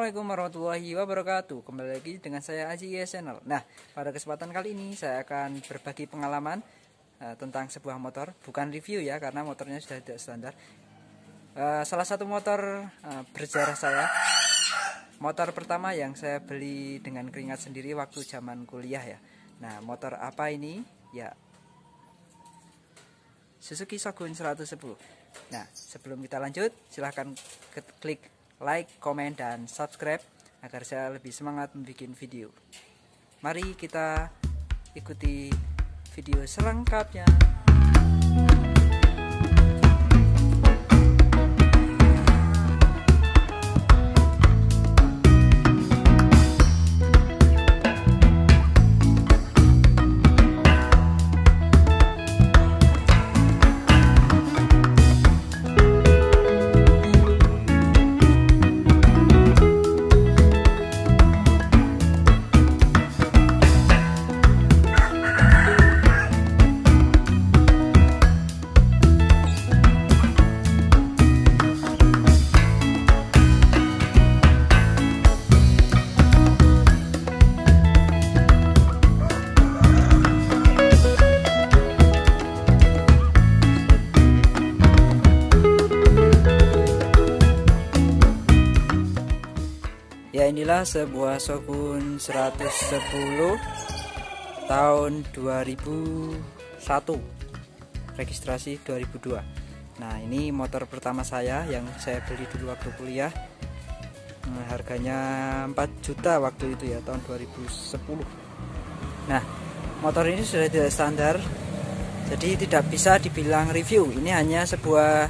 Assalamualaikum warahmatullahi wabarakatuh. Kembali lagi dengan saya Aji Channel. Nah, pada kesempatan kali ini saya akan berbagi pengalaman tentang sebuah motor. Bukan review ya, karena motornya sudah tidak standar. Salah satu motor bersejarah saya. Motor pertama yang saya beli dengan keringat sendiri waktu zaman kuliah ya. Nah, motor apa ini? Ya, Suzuki Shogun 110. Nah, sebelum kita lanjut, silahkan klik like, komen, dan subscribe agar saya lebih semangat membuat video. Mari kita ikuti video selengkapnya. Ya, inilah sebuah Shogun 110 tahun 2001, registrasi 2002. Nah, ini motor pertama saya yang saya beli dulu waktu kuliah. Harganya 4 juta waktu itu ya, tahun 2010. Nah, motor ini sudah tidak standar, jadi tidak bisa dibilang review. Ini hanya sebuah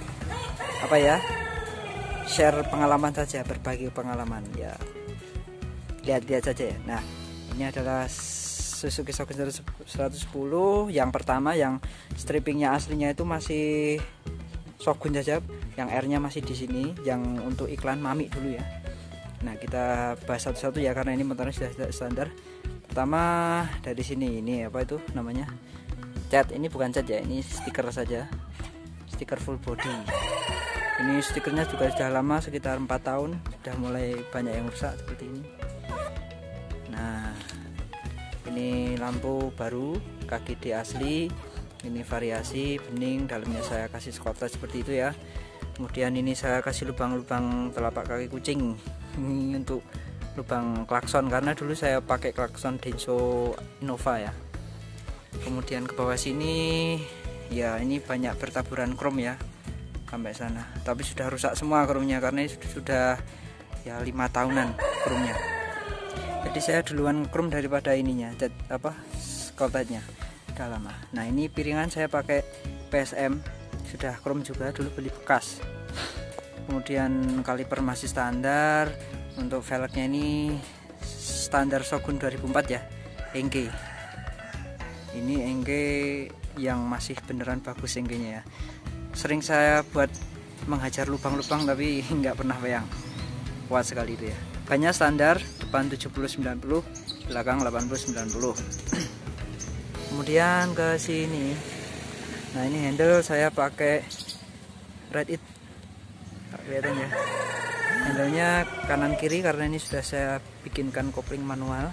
share pengalaman saja, berbagi pengalaman ya. Lihat-lihat saja ya. Nah, ini adalah Suzuki Shogun 110 yang pertama, yang strippingnya aslinya itu masih Shogun saja, yang R-nya masih di sini, yang untuk iklan Mami dulu ya. Nah, kita bahas satu-satu ya, karena ini motornya sudah tidak standar. Pertama dari sini, ini apa itu namanya? Cat. Ini bukan cat ya, ini stiker saja. Stiker full body. Ini stikernya juga sudah lama, sekitar 4 tahun, sudah mulai banyak yang rusak seperti ini. Nah, ini lampu baru, kaki D asli, ini variasi bening, dalamnya saya kasih skotlet seperti itu ya. Kemudian ini saya kasih lubang-lubang telapak kaki kucing, ini untuk lubang klakson, karena dulu saya pakai klakson Denso Innova ya. Kemudian ke bawah sini ya, ini banyak bertaburan krom ya sampai sana, tapi sudah rusak semua kromnya karena ini sudah ya 5 tahunan kromnya. Jadi saya duluan krom daripada ininya, skotletnya udah lama. Nah, ini piringan saya pakai PSM, sudah krom juga, dulu beli bekas. Kemudian kaliper masih standar. Untuk velgnya ini standar Shogun 2004 ya, Engge. Ini Engge yang masih beneran bagus Engge-nya ya. Sering saya buat menghajar lubang-lubang tapi nggak pernah peyang, kuat sekali itu ya. Bannya standar, depan 70-90, belakang 80-90. Kemudian ke sini, nah ini handle saya pakai Red It, kelihatan ya. Handlenya kanan kiri karena ini sudah saya bikinkan kopling manual.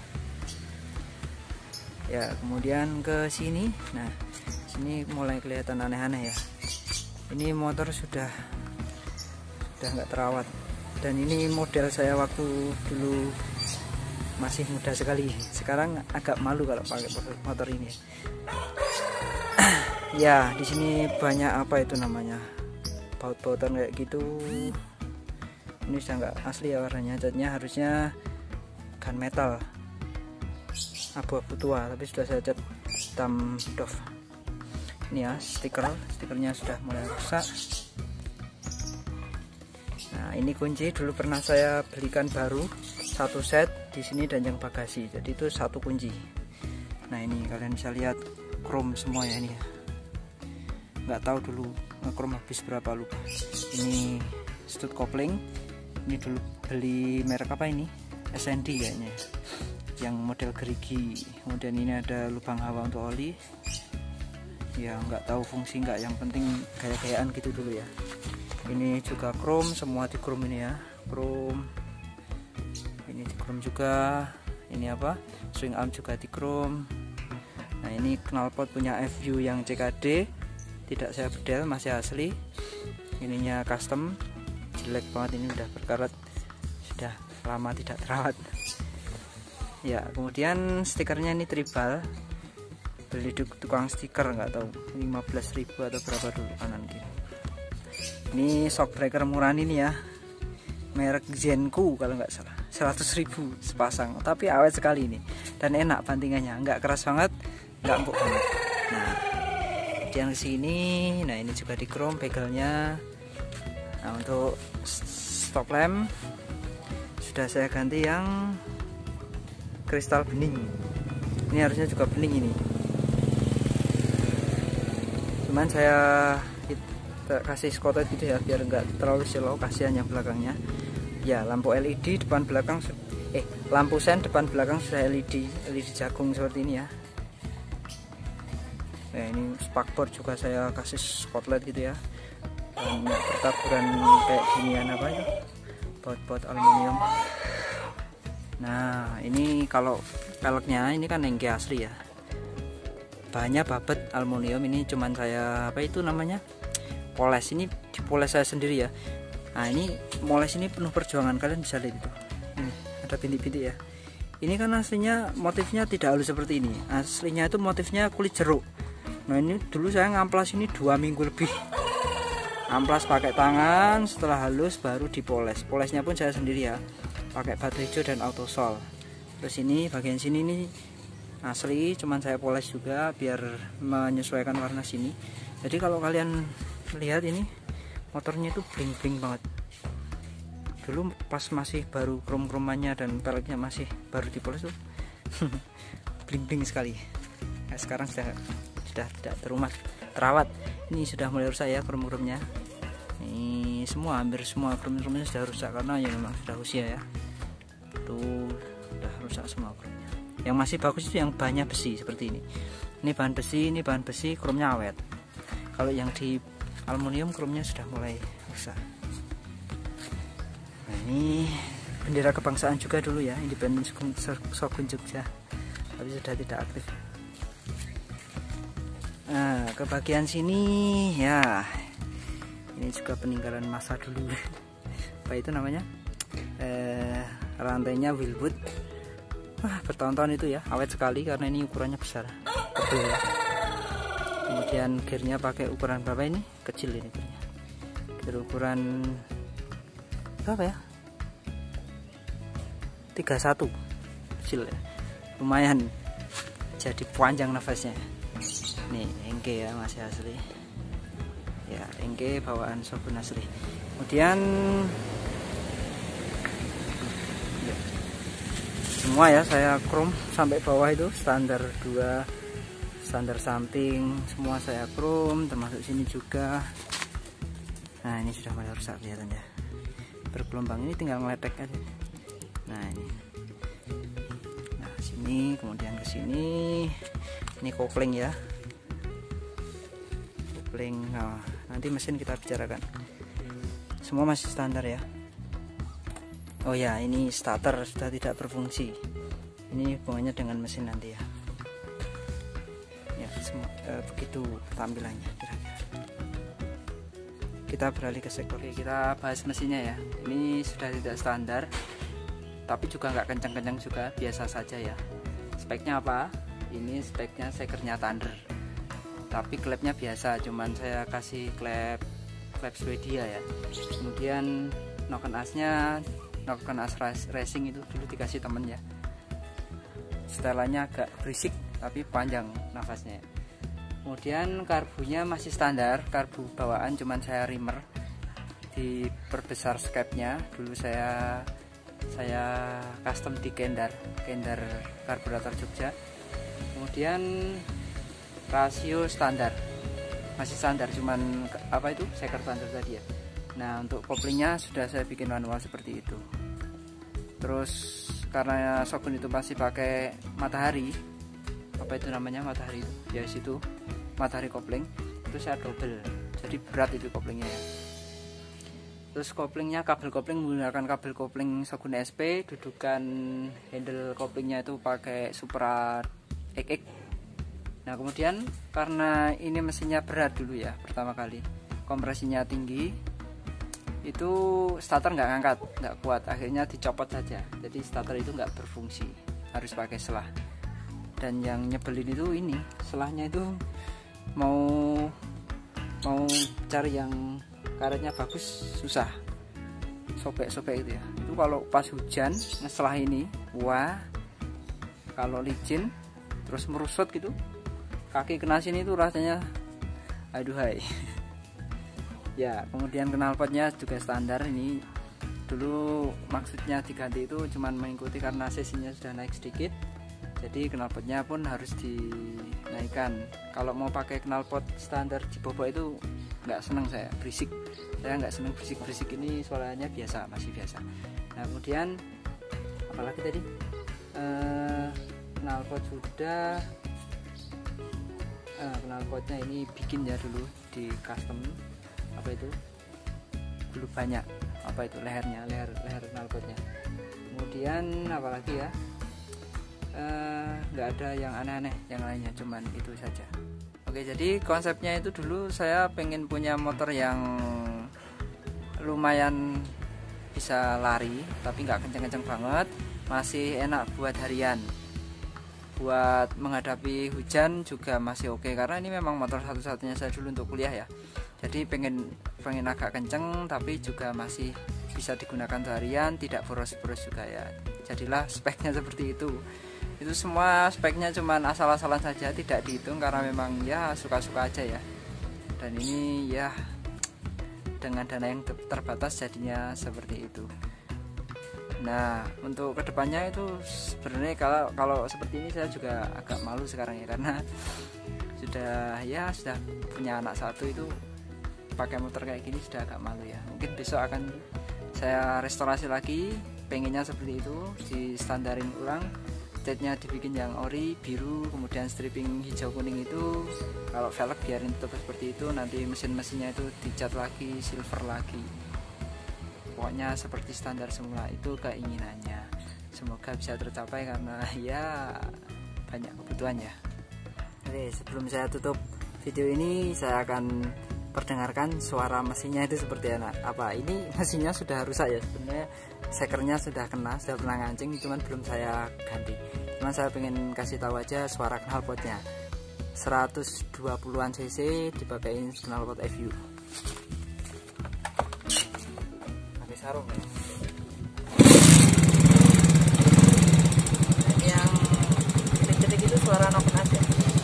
Ya, kemudian ke sini, nah sini mulai kelihatan aneh-aneh ya. Ini motor sudah nggak terawat, dan ini model saya waktu dulu masih muda sekali. Sekarang agak malu kalau pakai motor ini. Ya, di sini banyak apa itu namanya, baut-bautan kayak gitu. Ini sudah nggak asli ya warnanya, catnya harusnya gunmetal abu-abu tua, tapi sudah saya cat hitam doff. Ini ya stikernya sudah mulai rusak. Nah, ini kunci dulu pernah saya belikan baru satu set di sini dan yang bagasi, jadi itu satu kunci. Nah, ini kalian bisa lihat krom semua ya, ini ya. Nggak tahu dulu krom habis berapa, lupa. Ini stud kopling, ini dulu beli merek apa ini, SND kayaknya, yang model gerigi. Kemudian ini ada lubang hawa untuk oli ya, nggak tahu fungsi nggak, yang penting gaya-gayaan gitu dulu ya. Ini juga chrome, semua di chrome ini ya, chrome. chrome juga. Ini apa, swing arm juga di chrome. Nah ini knalpot punya FU yang CKD, tidak saya bedel, masih asli. Ininya custom, jelek banget, ini udah berkarat, sudah lama tidak terawat. Ya, kemudian stikernya ini tribal, beli di tukang stiker, nggak tahu 15.000 atau berapa dulu kanan kiri. Ini shock breaker murah ini ya, merek Zenku kalau nggak salah, 100.000 sepasang, tapi awet sekali ini dan enak bantingannya, nggak keras banget, nggak empuk banget. Nah kemudian kesini, nah ini juga di chrome begelnya. Nah untuk stop lamp sudah saya ganti yang kristal bening, ini harusnya juga bening ini, cuman saya kasih skotlet gitu ya biar enggak terlalu slow, kasihan yang belakangnya. Ya lampu LED depan belakang, lampu sen depan belakang sudah LED jagung seperti ini ya. Nah ini spakbor juga saya kasih skotlet gitu ya, dan pertaburan kayak ginian apa itu, baut aluminium. Nah ini kalau peleknya ini kan engke asli ya, banyak babet aluminium. Ini cuman saya apa itu namanya, poles, ini dipoles saya sendiri ya. Nah ini moles ini penuh perjuangan, kalian bisa lihat itu, ini ada bintik-bintik ya. Ini kan aslinya motifnya tidak halus seperti ini, aslinya itu motifnya kulit jeruk. Nah ini dulu saya ngamplas ini 2 minggu lebih, amplas pakai tangan, setelah halus baru dipoles. Polesnya pun saya sendiri ya, pakai batu hijau dan autosol. Terus ini bagian sini ini asli, cuman saya poles juga biar menyesuaikan warna sini. Jadi kalau kalian lihat ini motornya itu bling-bling banget. Dulu pas masih baru krom-kromannya dan peleknya masih baru dipoles tuh bling-bling sekali. Nah, sekarang sudah tidak terawat. Ini sudah mulai rusak ya krom-kromnya. Ini semua, hampir semua krom-kromnya sudah rusak karena ya memang sudah usia ya. Tuh sudah rusak semua kromnya. Yang masih bagus itu yang bahannya besi seperti ini. Ini bahan besi, kromnya awet. Kalau yang di aluminium kromnya sudah mulai rusak. Nah ini bendera kebangsaan juga dulu ya, Independen Shogun Jogja, tapi sudah tidak aktif. Nah ke bagian sini ya, ini juga peninggalan masa dulu. Apa itu namanya, rantainya Wilwood. Wah bertahun-tahun itu ya, awet sekali karena ini ukurannya besar, tebal ya. Kemudian gearnya pakai ukuran berapa ini, kecil ini gearnya, gear ukuran berapa ya, 31, kecil ya, lumayan, jadi panjang nafasnya. Nih engke ya, masih asli ya, engke bawaan Shogun asli. Kemudian semua ya saya chrome sampai bawah itu, standar 2, standar samping semua saya chrome, termasuk sini juga. Nah ini sudah mulai rusak kelihatan ya, bergelombang, ini tinggal ngeletek aja. Nah ini, nah sini, kemudian ke sini, ini kopling ya, kopling. Nah nanti mesin kita bicarakan, semua masih standar ya. Oh ya, ini starter sudah tidak berfungsi, ini hubungannya dengan mesin nanti ya. Ya semua begitu tampilannya kira-kira. Kita beralih ke sektor. Oke, kita bahas mesinnya ya. Ini sudah tidak standar, tapi juga nggak kencang-kencang juga, biasa saja ya. Speknya apa? Ini speknya sekernya Thunder, tapi klepnya biasa, cuman saya kasih klep Swedia ya. Kemudian noken asnya, noken as racing itu dulu dikasih temen ya. Setelannya agak berisik tapi panjang nafasnya. Kemudian karbunya masih standar, karbu bawaan, cuman saya reamer, diperbesar skepnya. Dulu saya custom di Kendar karburator Jogja. Kemudian rasio standar, masih standar, cuman apa itu, seker standar tadi ya. Nah untuk koplingnya sudah saya bikin manual seperti itu. Terus karena Shogun itu masih pakai matahari, apa itu namanya, matahari itu ya, situ matahari kopling, itu saya double, jadi berat itu koplingnya ya. Terus koplingnya, kabel kopling menggunakan kabel kopling Shogun SP. Dudukan handle koplingnya itu pakai Supra XX. Nah kemudian karena ini mesinnya berat dulu ya, pertama kali kompresinya tinggi, itu starter nggak ngangkat, nggak kuat, akhirnya dicopot saja. Jadi starter itu nggak berfungsi, harus pakai selah. Dan yang nyebelin itu ini, selahnya itu mau cari yang karetnya bagus susah, sobek-sobek itu ya. Itu kalau pas hujan ngeselah ini, wah, kalau licin terus merusut gitu, kaki kena sini itu rasanya aduhai. Ya kemudian knalpotnya juga standar. Ini dulu maksudnya diganti itu cuman mengikuti karena sesinya sudah naik sedikit, jadi knalpotnya pun harus dinaikkan. Kalau mau pakai knalpot standar di bobok itu nggak seneng saya, berisik. Saya nggak seneng berisik ini, suaranya biasa, masih biasa. Nah kemudian apalagi tadi, knalpot sudah, knalpotnya ini bikin ya dulu di custom, apa itu belum banyak, apa itu leher knalpotnya. Kemudian apalagi ya, nggak ada yang aneh-aneh, yang lainnya cuman itu saja. Oke, jadi konsepnya itu dulu saya pengen punya motor yang lumayan bisa lari tapi nggak kenceng-kenceng banget, masih enak buat harian, buat menghadapi hujan juga masih oke, karena ini memang motor satu-satunya saya dulu untuk kuliah ya. Jadi pengen agak kenceng tapi juga masih bisa digunakan harian, tidak boros-boros juga ya. Jadilah speknya seperti itu. Itu semua speknya cuman asal-asalan saja, tidak dihitung karena memang ya suka-suka aja ya. Dan ini ya dengan dana yang terbatas jadinya seperti itu. Nah untuk kedepannya itu sebenarnya kalau seperti ini saya juga agak malu sekarang ya, karena sudah punya anak satu, itu pakai motor kayak gini sudah agak malu ya. Mungkin besok akan saya restorasi lagi, pengennya seperti itu, distandarin ulang, catnya dibikin yang ori biru, kemudian stripping hijau kuning itu. Kalau velg biarin tetap seperti itu, nanti mesinnya itu dicat lagi silver lagi, pokoknya seperti standar semula. Itu keinginannya, semoga bisa tercapai karena ya banyak kebutuhan ya. Oke, sebelum saya tutup video ini, saya akan perdengarkan suara mesinnya itu seperti apa. Ini mesinnya sudah rusak ya, sebenarnya sekernya sudah kena, sudah pernah ngancing, cuman belum saya ganti. Cuman saya pengen kasih tahu aja suara knalpotnya. 120-an cc dipakein knalpot FU. Pakai sarung ya. Ini yang cetek-cetek itu suara knock aja.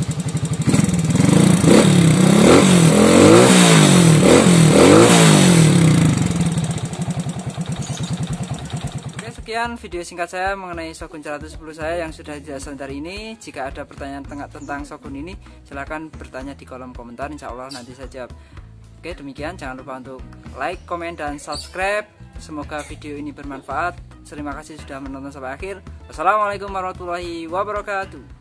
Sekian video singkat saya mengenai Shogun 110 saya yang sudah dijelaskan dari ini. Jika ada pertanyaan tentang Shogun ini, silahkan bertanya di kolom komentar, insya Allah nanti saya jawab. Oke, demikian, jangan lupa untuk like, komen, dan subscribe. Semoga video ini bermanfaat. Terima kasih sudah menonton sampai akhir. Wassalamualaikum warahmatullahi wabarakatuh.